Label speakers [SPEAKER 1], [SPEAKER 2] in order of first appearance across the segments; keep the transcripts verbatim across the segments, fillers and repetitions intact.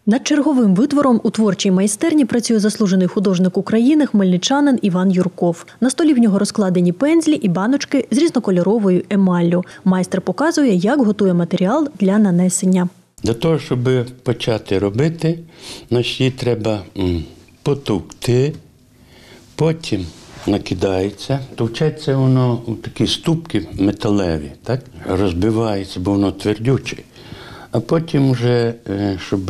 [SPEAKER 1] Над черговим витвором у творчій майстерні працює заслужений художник України, хмельничанин Іван Юрков. На столі в нього розкладені пензлі і баночки з різнокольоровою емаллю. Майстер показує, як готує матеріал для нанесення.
[SPEAKER 2] Для того, щоб почати робити, значить, треба потовкти, потім накидається. Товчеться воно у такі ступки металеві, так? Розбивається, бо воно твердюче. А потім вже, щоб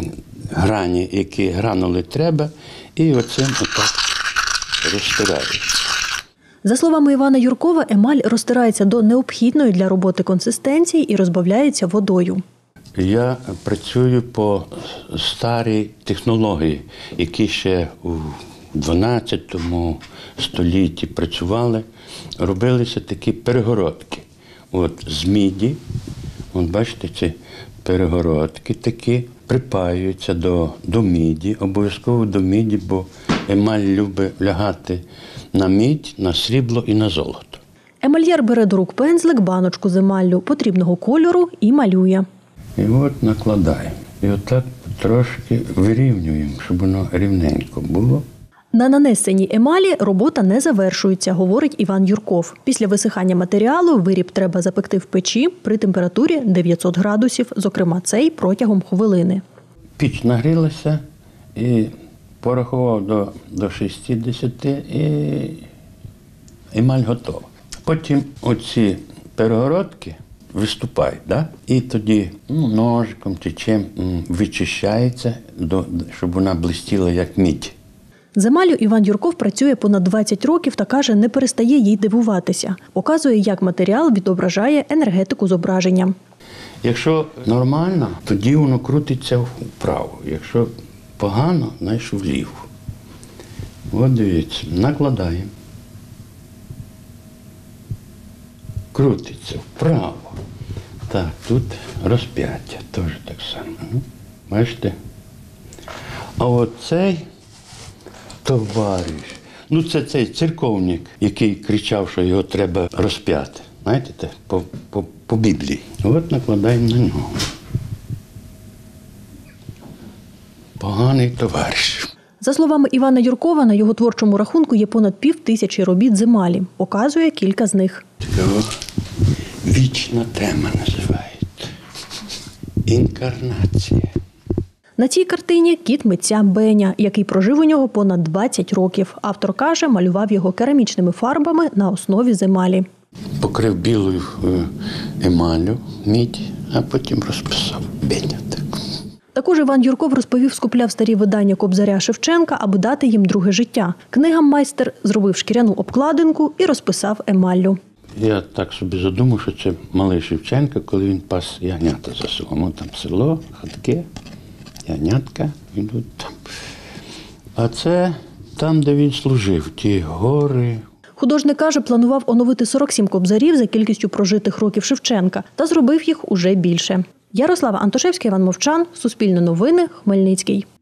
[SPEAKER 2] грані, які гранули треба, і оцим отак розтирається.
[SPEAKER 1] За словами Івана Юркова, емаль розтирається до необхідної для роботи консистенції і розбавляється водою.
[SPEAKER 2] Я працюю по старій технології, які ще у дванадцятому столітті працювали. Робилися такі перегородки. От з міді, от бачите, ці перегородки такі припаюються до, до міді, обов'язково до міді, бо емаль любить лягати на мідь, на срібло і на золото.
[SPEAKER 1] Емальєр бере до рук пензлик, баночку з емаллю потрібного кольору і малює.
[SPEAKER 2] І от накладаємо. І отак трошки вирівнюємо, щоб воно рівненько було.
[SPEAKER 1] На нанесеній емалі робота не завершується, говорить Іван Юрков. Після висихання матеріалу виріб треба запекти в печі при температурі дев'ятсот градусів, зокрема цей протягом хвилини.
[SPEAKER 2] Піч нагрілася і порахував до, до шістдесяти і емаль готова. Потім оці перегородки виступають, да? І тоді ну, ножиком чи чим вичищається, до, щоб вона блистіла як мідь.
[SPEAKER 1] З емаллю Іван Юрков працює понад двадцять років та каже, не перестає їй дивуватися. Показує, як матеріал відображає енергетику зображення.
[SPEAKER 2] Якщо нормально, тоді воно крутиться вправо. Якщо погано, значить вліво. От дивіться, накладаємо. Крутиться вправо. Так, тут розп'яття, теж так само. Бачите? А от цей товариш, ну це цей церковник, який кричав, що його треба розп'яти. Знаєте, по, по, по Біблії. От накладаємо на нього. Поганий товариш.
[SPEAKER 1] За словами Івана Юркова, на його творчому рахунку є понад пів тисячі робіт з емалі. Показує кілька з них.
[SPEAKER 2] Цікаво. Вічна тема називається. Інкарнація.
[SPEAKER 1] На цій картині кіт митця Беня, який прожив у нього понад двадцять років. Автор каже, малював його керамічними фарбами на основі з емалі.
[SPEAKER 2] Покрив білою емаллю, мідь, а потім розписав Беня. Так.
[SPEAKER 1] Також Іван Юрков розповів, скупляв старі видання Кобзаря Шевченка, аби дати їм друге життя. Книгам майстер зробив шкіряну обкладинку і розписав емаллю.
[SPEAKER 2] Я так собі задумав, що це малий Шевченко, коли він пас ягнята за селом. Там село, хатки, ягнятка йдуть там. А це там, де він служив, ті гори.
[SPEAKER 1] Художник каже, планував оновити сорок сім кобзарів за кількістю прожитих років Шевченка та зробив їх уже більше. Ярослава Антошевська, Іван Мовчан, Суспільне новини, Хмельницький.